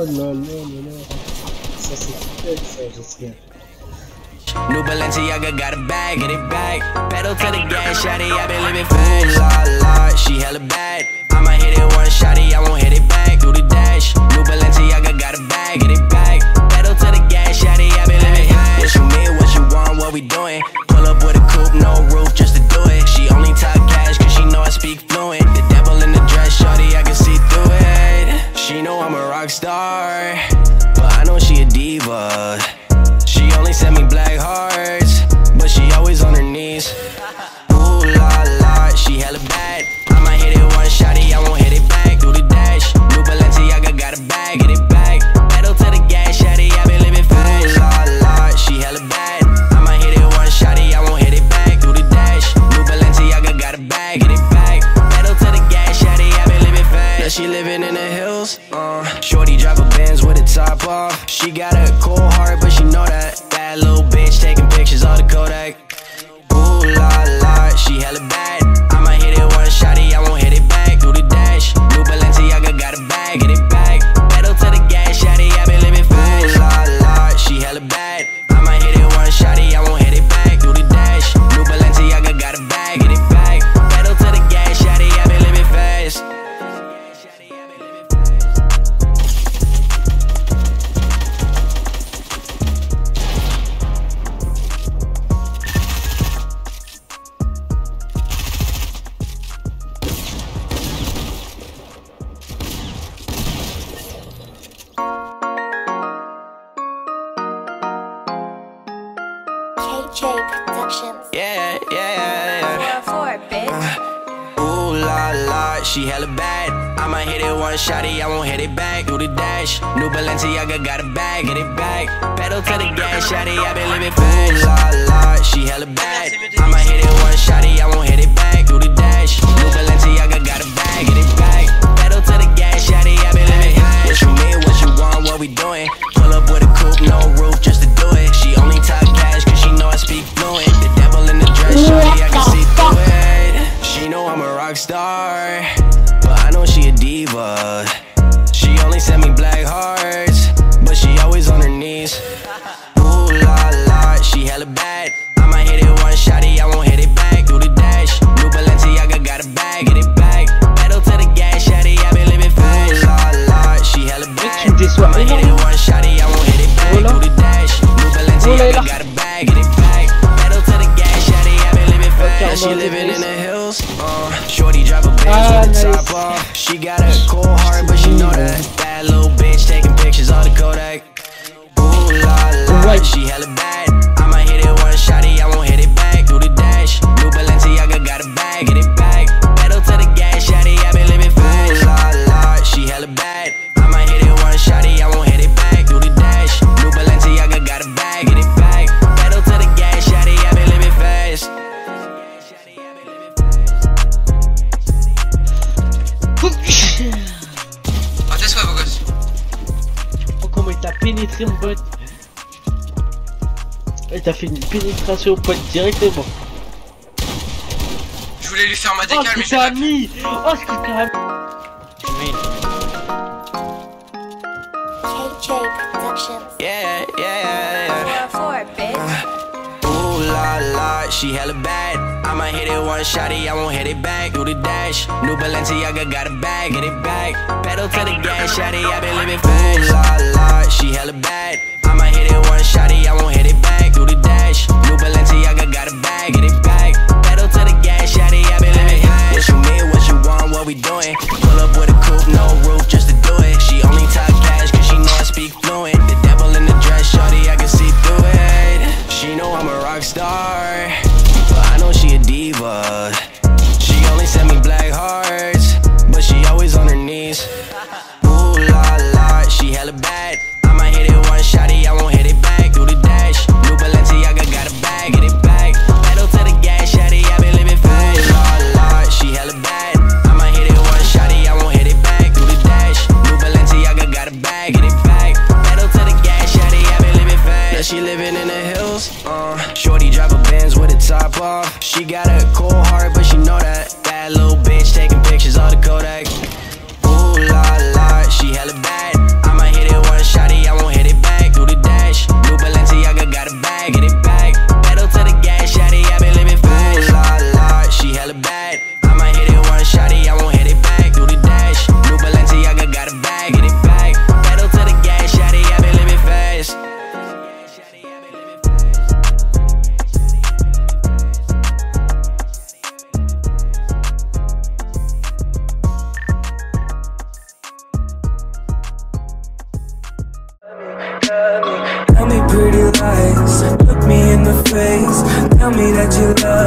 là là. Ça c'est fidèle ça, j'espère. New Balenciaga got a bag, get it back. Pedal to the gas, shawty, I been living fast. Ooh la la, she hella bad. I might hit it one, shawty, I won't hit it back. Do the dash. New Balenciaga got a bag, get it back. Pedal to the gas, shawty, I been living fast. What you mean, what you want, what we doing? Pull up with a coupe, no roof, just to do it. She only talk cash, cause she know I speak fluent. The devil in the dress, shawty, I can see through it. She know I'm a rock star, but I know she a diva. She only sent me black hearts, but she always on her knees. Ooh la la, she hella bad. I might hit it one, shawty, I won't hit it back. Do the dash. New Balenciaga got a bag, get it back. Pedal to the gas, shawty, I been living fast. Ooh la la, she hella bad. I might hit it one, shawty, I won't hit it back. Do the dash. New Balenciaga got a bag, get it back. Pedal to the gas, shawty, I been living fast. Now she living in the hills. Shorty drive a Benz with the top off. She got a cold heart, but she know that. Bad little bitch taking pictures of the Kodak. Ooh la la, she hella bad. I might hit it one, shawty, I won't hit it back. Do the dash. New Balenciaga got a bag, get it back. Pedal to the gas, shawty, I been living fast. Ooh la la, she hella bad. I might hit it one, shawty, I won't hit it back. Do the dash. New Balenciaga got a bag, get it back. Pedal to the gas, shawty, I been living fast. KJ Productions. Yeah, yeah, yeah. 4 bitch. Ooh la la, she hella bad. I might hit it one, shawty, I won't hit it back. Do the dash. New Balenciaga got a bag, get it back. Pedal to the gas, shawty, I been living fast. Ooh la la, she hella bad. I might hit it one, shawty, I won't hit it back. Do the dash. New Balenciaga got a bag, get it back. Pedal to the gas, shawty, I been living fast. What you mean, what you want, what we doing? Pull up with a coupe, no roof, just to do it. She only talk cash, cause she know I speak fluent. The devil in the dress, shawty, I can see through it. She know I'm a rock star, but I know she a diva. She only sent me black hearts, but she always on her knees. Ooh la la, she hella bad. I might hit it one, shawty, I won't hit it back. Do the dash. New Balenciaga got a bag, get it back. Pedal to the gas, shawty, I been living fast. Ooh la la, she hella bad. I might hit it one, shawty, I won't hit it back. Do the dash. New Balenciaga got a bag, get it back. Pedal to the gas, shawty, I been living fast. Now she living in the hills. Shorty drive a Benz with the top off. She got a cold heart, but she know that. Bad little bitch taking pictures of the Kodak. Ooh la la, she hella bad. I might hit it one, shawty, I won't hit it back. Do the dash. New Balenciaga got a bag, get it back. Pedal to the gas, shawty, I been living fast. Ooh la la, she hella bad. I might hit it one, shawty, I won't hit it back. Do the dash. New Balenciaga got a bag, get it back. Pedal to the gas, shawty, I been living fast. Tais-toi, beau gosse. Oh, comment il t'a pénétré, mon pote. Il t'a fait une pénétration au pote directement. Je voulais lui faire ma Oh, décale, ce mais que j'ai t'as pas pu. mis. Oh, ce que t'as mis. KJ Productions. Yeah, yeah, yeah. 4 bitch. Ooh la la, she hella bad. I might hit it one, shawty, I won't hit it back. Do the dash. New Balenciaga got a bag, get it back. Pedal to the gas, shawty, I been living fast. Ooh la la, she hella bad. I might hit it one, shawty, I won't hit it back. Do the dash. New Balenciaga got a bag, get it back. Pedal to the gas, shawty, I been living fast. What you mean, what you want, what we doing? Pull up with a coupe, no roof, just to do it. She only talk cash, cause she know I speak fluent. The devil in the dress, shawty, I can see through it. She know I'm a rock star, but I know she a diva. She only sent me black hearts, but she always on her knees. Ooh la la, she hella bad. I might hit it one, shawty, I won't hit it back. Do the dash. New Balenciaga got a bag, get it back. Pedal to the gas, shawty, I been living fast. Ooh la la, she hella bad. I might hit it one, shawty, I won't hit it back. Do the dash. New Balenciaga got a bag, get it back. Pedal to the gas, shawty, I been living fast. Now she living in the hills. Shorty drive a Benz with the top off. She got a cold heart, but she know that. Bad little bitch taking pictures of the Kodak. Ooh la la, she hella bad. I might hit it la